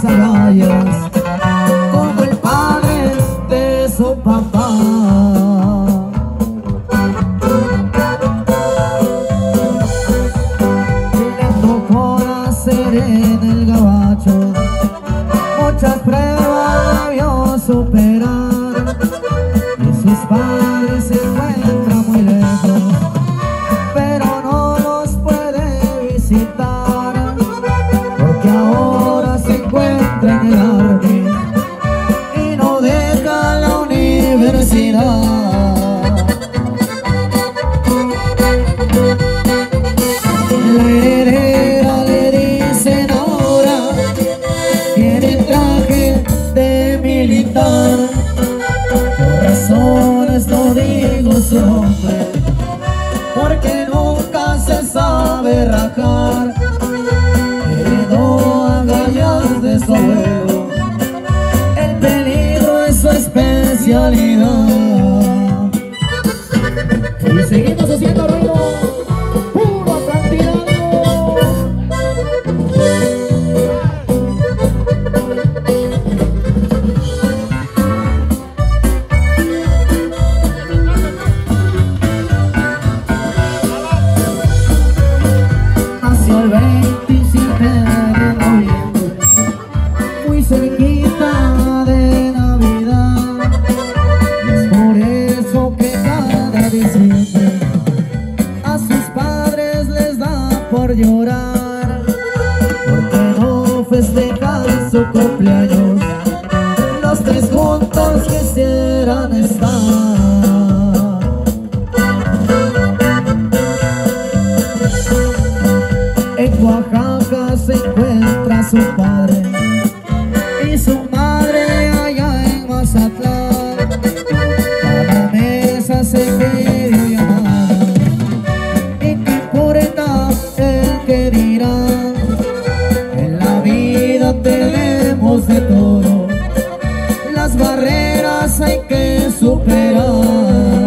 las agallas como el padre de su papá. En el gabacho muchas pruebas debió superar, y sus padres se encuentran muy lejos, pero no los puede visitar, porque ahora se encuentra en el army y no deja la universidad. La heredera le dicen ahora, tiene traje de militar. Por razones no digo su nombre, porque nunca se sabe rajar. Heredó agallas de su abuelo, el peligro es su especialidad. Y seguimos haciendo ruido. El 27 de noviembre, muy cerquita de Navidad, es por eso que cada diciembre a sus padres les da por llorar, porque no festejan su cumpleaños, los tres juntos quisieran estar. En Oaxaca se encuentra su padre y su madre allá en Mazatlán. Cada mesa se pidió llamada, y qué importa el que dirá. En la vida tenemos de todo, las barreras hay que superar.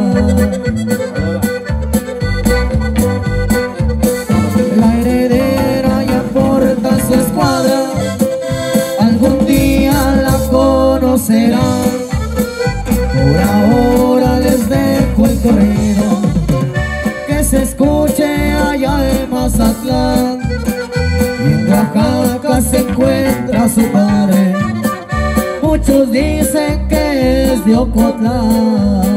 Su escuadra, algún día la conocerán. Por ahora les dejo el corrido, que se escuche allá en Mazatlán. Y en Oaxaca se encuentra su padre, muchos dicen que es de Ocotlán.